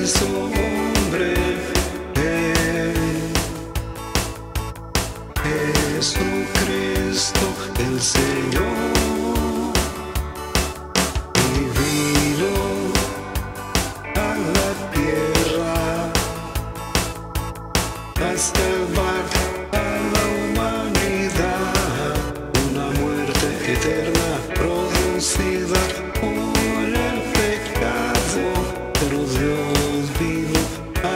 hizo hombre, Jesucristo el Señor, y vino a la tierra a salvar a la humanidad, una muerte eterna producida por el pecado, pero Dios vino a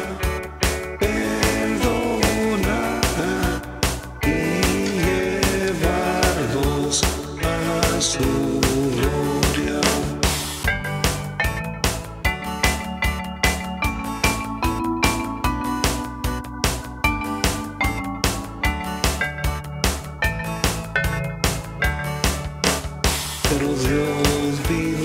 perdonar y llevarnos a su gloria. Pero Dios vino